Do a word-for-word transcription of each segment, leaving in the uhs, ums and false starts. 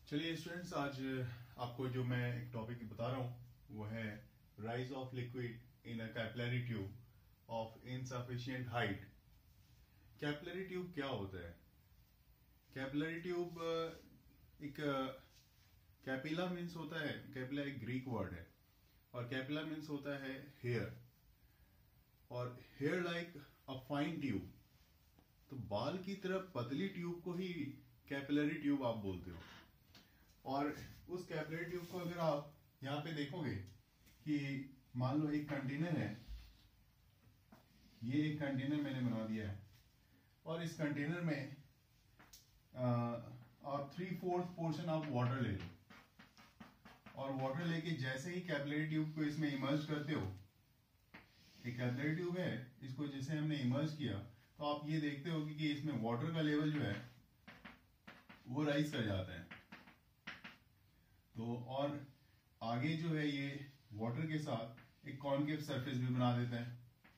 चलिए स्टूडेंट्स, आज आपको जो मैं एक टॉपिक बता रहा हूँ वो है rise of liquid in a capillary tube of insufficient height. Capillary tube क्या होता है? कैपिलरी ट्यूब एक कैपिला मीन्स होता है, कैपिला एक ग्रीक वर्ड है और कैपिला मीन्स होता है हेयर, और hair like a fine tube, तो बाल की तरह पतली ट्यूब को ही कैपिलरी ट्यूब आप बोलते हो। और उस कैपिलरी ट्यूब को अगर आप यहाँ पे देखोगे कि मान लो एक कंटेनर है, ये एक कंटेनर मैंने बना दिया है और इस कंटेनर में आ, आप थ्री फोर्थ पोर्शन आप वाटर ले लो और वाटर लेके जैसे ही कैपिलरी ट्यूब को इसमें इमर्ज करते हो, एक कैपिलरी ट्यूब है, इसको जैसे हमने इमर्ज किया तो आप ये देखते हो कि इसमें वाटर का लेवल जो है वो राइज कर जाता है। तो और आगे जो है ये वाटर के साथ एक कॉनकेव सरफेस भी बना देता है,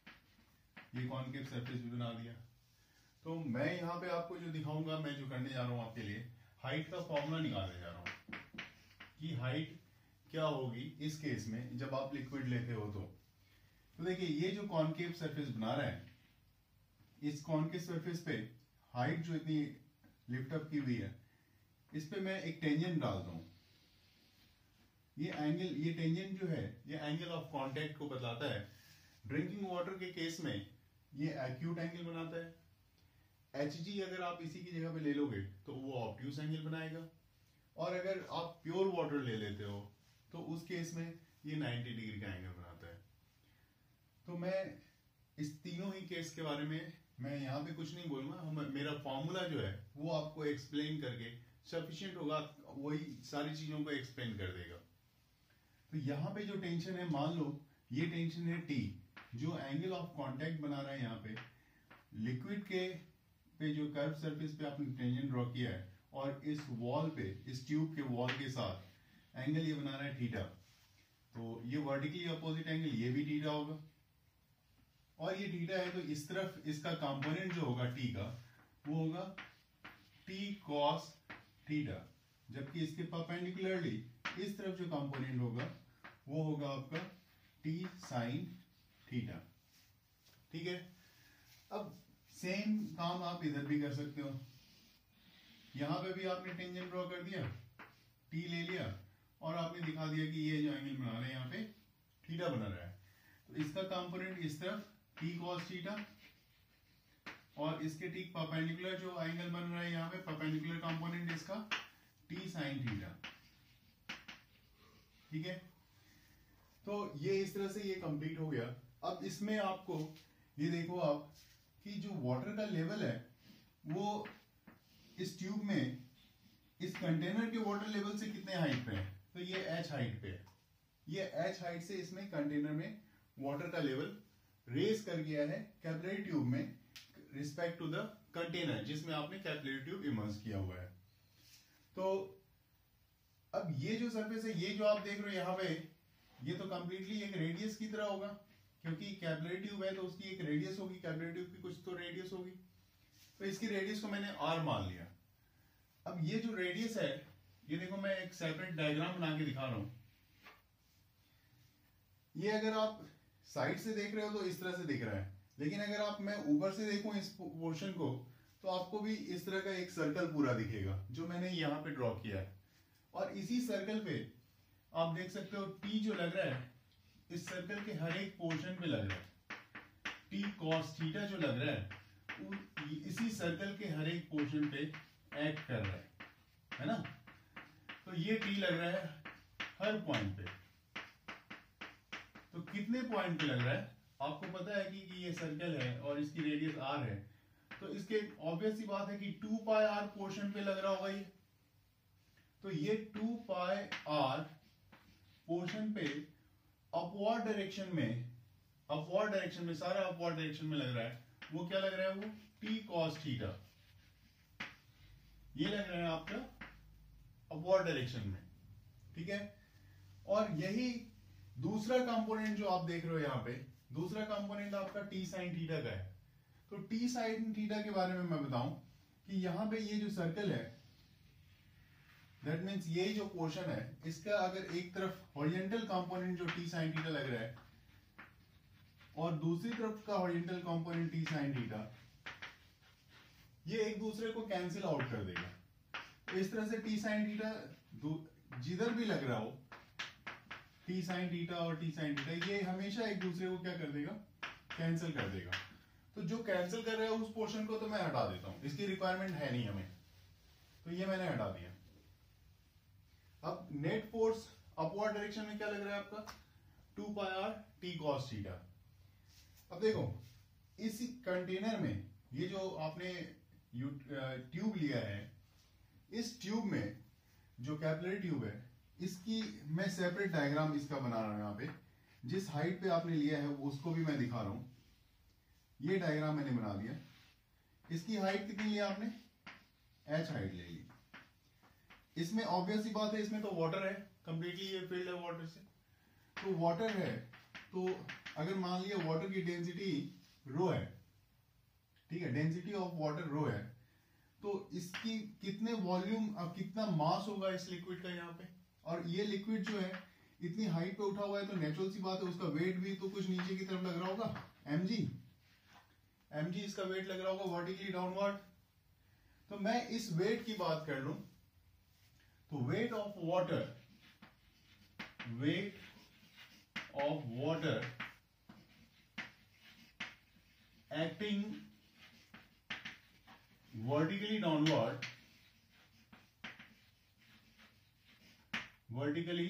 ये कॉनकेव सरफेस भी बना दिया। तो मैं यहाँ पे आपको जो दिखाऊंगा, मैं जो करने जा रहा हूँ आपके लिए, हाइट का फॉर्मूला निकालने जा रहा हूँ कि हाइट क्या होगी इस केस में जब आप लिक्विड लेते हो। तो तो देखिए ये जो कॉनकेव सरफेस बना रहा है, इस कॉनकेव सरफेस पे हाइट जो इतनी लिफ्ट अप की हुई है, इस पे मैं एक टेंजेंट डालता हूं। ये एंगल, ये टेंजेंट जो है ये एंगल ऑफ कांटेक्ट को बताता है। ड्रिंकिंग वाटर के केस में ये एक्यूट एंगल बनाता है। एच जी अगर आप इसी की जगह पे ले लोगे तो वो ऑब्ट्यूस एंगल बनाएगा, और अगर आप प्योर वाटर ले लेते हो तो उस केस में ये नाइंटी डिग्री का एंगल बनाता है। तो मैं इस तीनों ही केस के बारे में मैं यहाँ पे कुछ नहीं बोलूंगा, मेरा फॉर्मूला जो है वो आपको एक्सप्लेन करके सफिशिएंट होगा, वही सारी चीजों को एक्सप्लेन कर देगा। तो यहाँ पे जो टेंशन है, मान लो ये टेंशन है टी, जो एंगल ऑफ कांटेक्ट बना रहा है यहाँ पे लिक्विड के पे, जो कर्व सरफेस पे आपने टेंजेंट ड्रॉ किया है, और इस वॉल पे, इस ट्यूब के वॉल के साथ एंगल ये बना रहा है थीटा। तो ये वर्टिकली अपोजिट एंगल, ये भी थीटा होगा, और ये थीटा है तो इस तरफ इसका कंपोनेंट जो होगा टी का वो होगा टी कॉस थीटा, जबकि इसके परपेंडिकुलरली इस तरफ जो कंपोनेंट होगा वो होगा आपका टी साइन थीटा। ठीक है, अब सेम काम आप इधर भी कर सकते हो। यहां पे भी आपने टेंजेंट ड्रॉ कर दिया, टी ले लिया और आपने दिखा दिया कि ये जो एंगल बना रहे हैं यहाँ पे थीटा बना रहा है, तो इसका कंपोनेंट इस तरफ टी कॉस थीटा, और इसके ठीक परपेंडिकुलर जो एंगल बन रहा है यहाँ पे, परपेंडिकुलर कंपोनेंट इसका टी साइन थीटा। ठीक है, तो ये इस तरह से ये कंप्लीट हो गया। अब इसमें आपको ये देखो आप कि जो वाटर का लेवल है वो इस ट्यूब में, इस कंटेनर के वाटर लेवल से कितने हाइट पे है, तो ये एच हाइट पे है। ये एच हाइट से इसमें कंटेनर में वाटर का लेवल रेज कर गया है कैपिलरी ट्यूब में रिस्पेक्ट टू द कंटेनर जिसमें आपने कैपिलरी ट्यूब इमर्ज किया हुआ है। तो अब ये जो सरफेस है, ये जो आप देख रहे हो यहाँ पे, ये तो कंप्लीटली एक रेडियस की तरह होगा, क्योंकि कैपिलरी ट्यूब है तो उसकी एक रेडियस होगी, कैपिलरी ट्यूब की कुछ तो रेडियस होगी, तो इसकी रेडियस को मैंने आर मान लिया। अब ये जो रेडियस है, ये देखो मैं एक सेपरेट डायग्राम बना के दिखा रहा हूं। ये अगर आप साइड से देख रहे हो तो इस तरह से दिख रहा है, लेकिन अगर आप मैं ऊपर से देखूं इस पोर्शन को तो आपको भी इस तरह का एक सर्कल पूरा दिखेगा जो मैंने यहाँ पे ड्रॉ किया है। और इसी सर्कल पे आप देख सकते हो टी जो लग रहा है, इस सर्कल के हर एक पोर्शन पे लग रहा है। टी कॉस थीटा जो लग रहा है इसी सर्कल के हर एक पोर्शन पे एक्ट कर रहा है, है ना। तो ये टी लग रहा है हर पॉइंट पे। तो कितने पॉइंट पे लग रहा है आपको पता है कि, कि ये सर्कल है और इसकी रेडियस आर है, तो इसके ऑब्वियस सी बात है कि टू पाई आर पोर्शन पे लग रहा होगा ये। तो ये टू पाई आर पोर्शन पे अपवर्ड डायरेक्शन में, अपवर्ड डायरेक्शन में, सारा अपवर्ड डायरेक्शन में लग रहा है। वो क्या लग रहा है, वो टी कॉस थीटा, ये लग रहा है आपका अपवर्ड डायरेक्शन में। ठीक है, और यही दूसरा कंपोनेंट जो आप देख रहे हो यहाँ पे, दूसरा कंपोनेंट आपका टी साइन थीटा का है। तो टी साइन थीटा के बारे में मैं बताऊं कि यहां पे ये जो सर्कल है दैट मीन्स ये जो पोर्शन है इसका अगर एक तरफ हॉरिजॉन्टल कंपोनेंट जो टी साइन थीटा लग रहा है और दूसरी तरफ का horizontal component T sine theta, ये एक दूसरे को कैंसिल आउट कर देगा। तो इस तरह से टी साइन थीटा जिधर भी लग रहा हो, टी साइन थीटा और टी साइन थीटा, ये हमेशा एक दूसरे को क्या कर देगा, कैंसिल कर देगा। तो जो कैंसिल कर रहा है उस पोर्शन को तो मैं हटा देता हूं, इसकी रिक्वायरमेंट है नहीं हमें, तो ये मैंने हटा दिया। अब नेट फोर्स अपवर्ड डायरेक्शन में क्या लग रहा है आपका, two pi r T cos theta. अब देखो इस कंटेनर में ये जो आपने ट्यूब लिया है, इस ट्यूब में जो कैपिलरी ट्यूब है इसकी मैं सेपरेट डायग्राम इसका बना रहा हूं। यहाँ पे जिस हाइट पे आपने लिया है उसको भी मैं दिखा रहा हूं। ये डायग्राम मैंने बना दिया। इसकी हाइट कितनी लिया आपने, एच हाइट ले ली। इसमें ऑब्वियस सी बात है, इसमें तो वाटर है, कंप्लीटली ये फील्ड है वाटर से। तो वाटर है तो अगर मान लिया वाटर की डेंसिटी रो है, ठीक है, डेंसिटी ऑफ वाटर रो है, तो इसकी कितने वॉल्यूम, अब कितना मास होगा इस लिक्विड का यहाँ पे, और ये लिक्विड जो है इतनी हाइट पे उठा हुआ है तो नेचुरल सी बात है उसका वेट भी तो कुछ नीचे की तरफ लग रहा होगा, एमजी एमजी इसका वेट लग रहा होगा वर्टिकली डाउनवर्ड। तो मैं इस वेट की बात कर लूं तो weight of water, weight of water acting vertically downward, vertically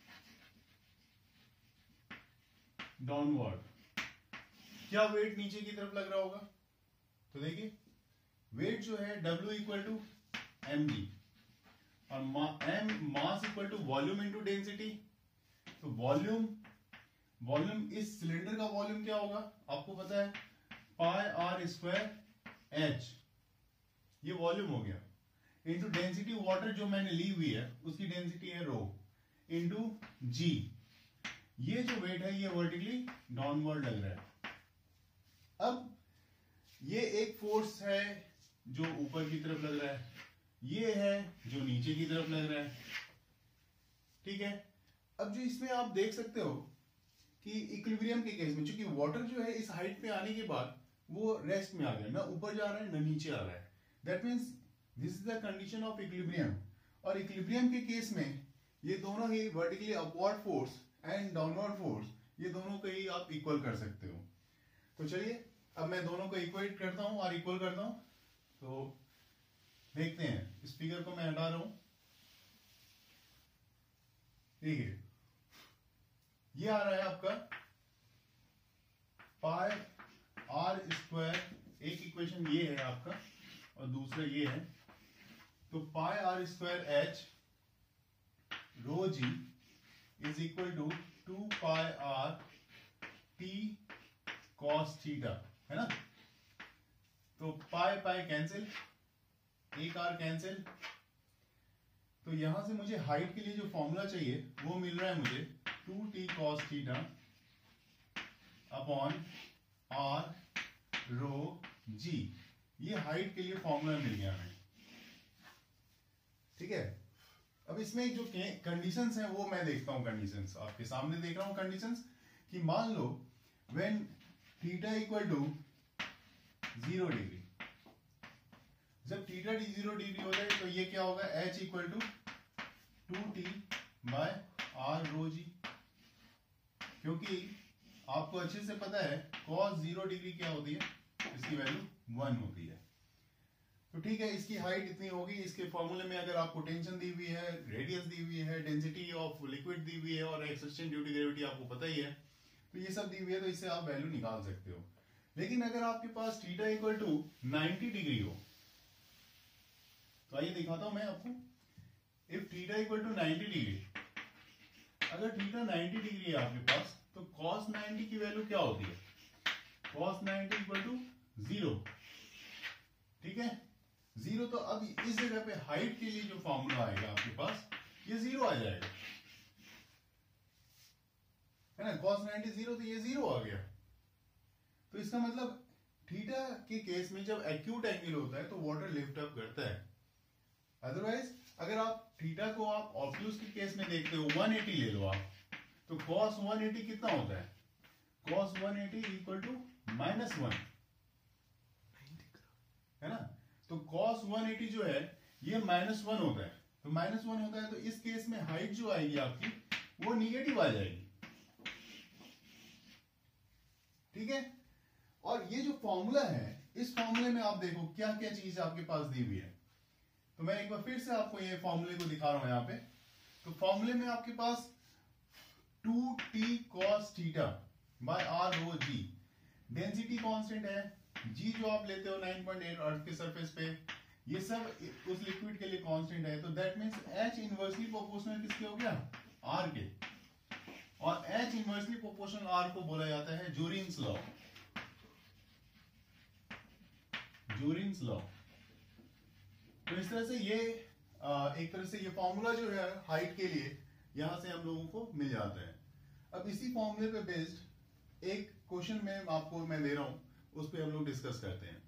downward, क्या वेट नीचे की तरफ लग रहा होगा, तो देखिए वेट जो है W equal to M G और m mass equal to volume into density. तो वॉल्यूम वॉल्यूम इस सिलेंडर का वॉल्यूम क्या होगा आपको पता है, पाई आर स्क्वायर एच, ये वॉल्यूम हो गया, इंटू डेंसिटी वाटर जो मैंने ली हुई है उसकी डेंसिटी है रो, इंटू जी। ये जो वेट है ये वर्टिकली डाउनवर्ड लग रहा है। अब ये एक फोर्स है जो ऊपर की तरफ लग रहा है, ये है जो नीचे की तरफ लग रहा है, ठीक है। अब जो इसमें आप देख सकते हो कि इक्विलिब्रियम के केस में चूंकि वाटर जो है इस हाइट पे आने के बाद वो रेस्ट में आ गया, ना ऊपर जा रहा है ना नीचे आ रहा है। That means this is the condition of equilibrium. और इक्विलिब्रियम के केस में ये दोनों ही vertically upward force and downward force, ये दोनों को ही आप इक्वल कर सकते हो। तो चलिए अब मैं दोनों को इक्वेट करता हूं और इक्वल करता हूं। तो देखते हैं, इस फिगर को मैं हटा रहा हूं, ठीक है। ये आ रहा है आपका पाई आर स्क्वायर, एक इक्वेशन ये है आपका और दूसरा ये है। तो pi r square H rho G is equal to two pi r T cos theta, है ना। तो पाई पाई कैंसिल, एक आर कैंसिल। तो यहां से मुझे हाइट के लिए जो फॉर्मूला चाहिए वो मिल रहा है मुझे two T cos theta upon r rho G. ये हाइट के लिए फॉर्मूला मिल गया हमें, ठीक है। अब इसमें जो कंडीशंस हैं वो मैं देखता हूं, कंडीशंस आपके सामने देख रहा हूं कंडीशंस कि मान लो when theta equal to zero degree, जब थीटा डी जीरो डिग्री हो जाए तो ये क्या होगा, H equal to two T by r rho G. क्योंकि आपको अच्छे से पता है कॉस जीरो डिग्री क्या होती है, इसकी वैल्यू वन होती है। तो ठीक है, इसकी हाइट इतनी होगी। इसके फॉर्मूले में अगर आपको टेंशन दी हुई है, रेडियस दी हुई है, डेंसिटी ऑफ लिक्विड दी हुई है और एक्सटेंशन ड्यू टू ग्रेविटी आपको पता ही है, तो ये सब दी हुई है, तो इससे आप वैल्यू निकाल सकते हो। लेकिन अगर आपके पास theta equal to ninety degree हो, तो आइए दिखाता हूं मैं आपको। If theta equal to ninety degree, अगर थीटा नाइंटी डिग्री है आपके पास, तो cos नाइंटी की वैल्यू क्या होती है, cos ninety equal to zero, ठीक है, जीरो। तो अब इस जगह पे हाइट के लिए जो फॉर्मूला आएगा आपके पास, ये जीरो आ जाएगा, है ना। cos नाइंटी जीरो, तो ये जीरो आ गया। तो इसका मतलब थीटा के केस में जब एक्यूट एंगल होता है तो वाटर लिफ्ट अप करता है, अदरवाइज अगर आप थीटा को आप ऑब्ट्यूज के केस में देखते हो वन एटी ले लो आप, तो cos वन एटी कितना होता है? cos one eighty equal to minus one, है ना? तो cos वन एटी जो है ये माइनस वन होता है, तो माइनस वन होता है, तो इस केस में हाइट जो आएगी आपकी वो निगेटिव आ जाएगी, ठीक है? और ये जो फॉर्मूला है, इस फॉर्मूले में आप देखो क्या क्या चीज आपके पास दी हुई है। तो मैं एक बार फिर से आपको ये फॉर्मूले को दिखा रहा हूं यहाँ पे। तो फॉर्मूले में आपके पास two T cos theta by r rho G, density constant है, जी जो आप लेते हो नाइन पॉइंट एट अर्थ के सरफेस पे, ये सब उस लिक्विड के लिए कांस्टेंट है। तो that means H inversely proportional किसके हो गया? आर के। और एच इनवर्सली प्रोपोर्शनल आर को बोला जाता है जूरिन्स लॉ, जूरिन्स लॉ। तो इस तरह से ये आ, एक तरह से ये फॉर्मूला जो है हाइट के लिए यहां से हम लोगों को मिल जाता है। अब इसी फॉर्मूले पे बेस्ड एक क्वेश्चन में आपको मैं दे रहा हूं, उस पर हम लोग डिस्कस करते हैं।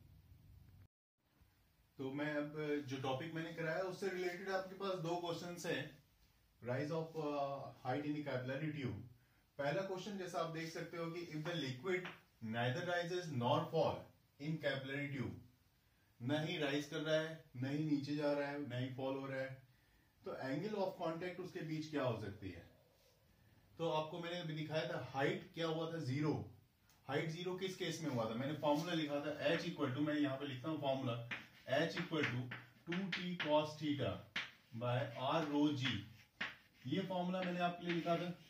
तो मैं अब जो टॉपिक मैंने कराया उससे रिलेटेड आपके पास दो क्वेश्चंस हैं। Rise of height in capillary tube. पहला क्वेश्चन जैसा आप देख सकते हो कि if the liquid neither rises nor fall in capillary tube, न ही राइज कर रहा है, न ही नीचे जा रहा है, न ही फॉल हो रहा है, तो एंगल ऑफ कांटेक्ट उसके बीच क्या हो सकती है? तो आपको मैंने अभी दिखाया था हाइट क्या हुआ था? जीरो। हाइट जीरो किस केस में हुआ था? मैंने फॉर्मूला लिखा था h इक्वल टू, मैं यहां पे लिखता हूं formula, h equal to two T cos theta by r rho G. ये फॉर्मूला मैंने आपके लिए लिखा था।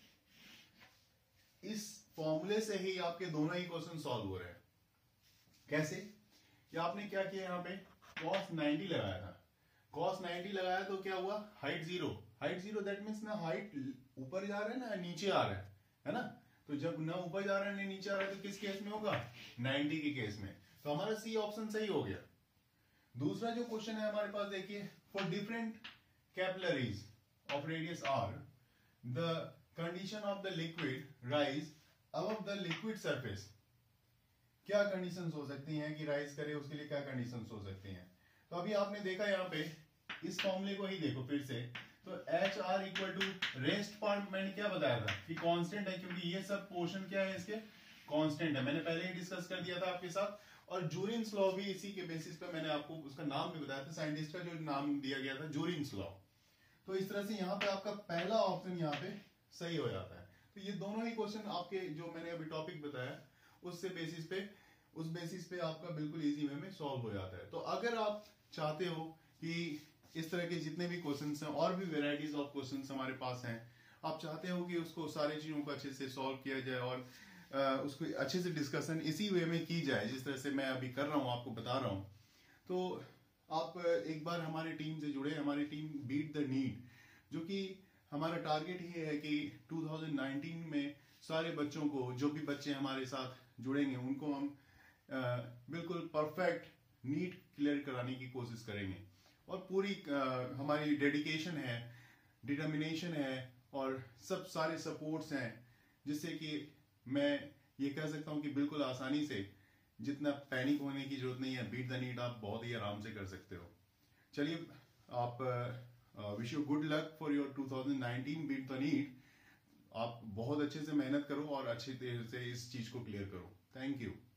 इस फॉर्मूले से ही आपके दोनों ही क्वेश्चन सॉल्व हो रहे हैं। कैसे? कि आपने क्या किया, यहाँ पे cos नाइंटी लगाया था। cos नाइंटी लगाया तो क्या हुआ? Height zero. Height zero that means ना हाइट ऊपर जा रहा है ना नीचे आ रहा है, है ना? तो जब ना ऊपर जा रहा है ना नीचे आ रहा है तो किस केस में होगा? नाइंटी के केस में। तो हमारा सी ऑप्शन सही हो गया। दूसरा जो क्वेश्चन है हमारे पास देखिए, for different capillaries of radius r the condition of the liquid rise above the liquid surface. क्या कंडीशंस हो सकती हैं कि राइज करे, उसके लिए क्या कंडीशंस हो सकती हैं? तो अभी आपने देखा यहाँ पे, इस फॉर्मूले को ही देखो फिर से। तो H r equal to rest part मैंने क्या बताया था कि कांस्टेंट है, क्योंकि ये सब पोर्शन क्या है इसके? कांस्टेंट है। मैंने पहले ही डिस्कस कर दिया था आपके साथ। और जूरिन्स लॉ भी इसी के बेसिस पे मैंने आपको उसका नाम भी बताया था, साइंटिस्ट का जो नाम दिया गया था जूरिन्स लॉ। तो इस तरह से यहाँ पे आपका पहला ऑप्शन यहाँ पे सही हो जाता है। तो ये दोनों ही क्वेश्चन आपके जो मैंने अभी टॉपिक बताया उससे बेसिस पे उस बेसिस पे आपका बिल्कुल इजी वे में सॉल्व हो जाता है। तो अगर आप चाहते हो कि इस तरह के जितने भी क्वेश्चंस हैं और भी वेराइटीज ऑफ क्वेश्चंस हमारे पास हैं, आप चाहते हो कि उसको सारी चीजों को अच्छे से सॉल्व किया जाए और आ, उसको अच्छे से डिस्कशन इसी वे में की जाए जिस तरह से मैं अभी कर रहा हूँ, आपको बता रहा हूँ, तो आप एक बार हमारी टीम से जुड़े। हमारी टीम बीट द नीट, जो कि हमारा टारगेट ये है कि टू थाउजेंड नाइनटीन में सारे बच्चों को, जो भी बच्चे हमारे साथ जुड़ेंगे उनको हम आ, बिल्कुल परफेक्ट नीट क्लियर कराने की कोशिश करेंगे। और पूरी आ, हमारी डेडिकेशन है, डिटर्मिनेशन है और सब सारे सपोर्ट्स हैं, जिससे कि मैं ये कह सकता हूं कि बिल्कुल आसानी से, जितना पैनिक होने की जरूरत नहीं है, बीट द नीट आप बहुत ही आराम से कर सकते हो। चलिए, आप wish you good luck for your two thousand nineteen beat the NEET. आप बहुत अच्छे से मेहनत करो और अच्छे तरह से इस चीज को क्लियर करो। Thank you.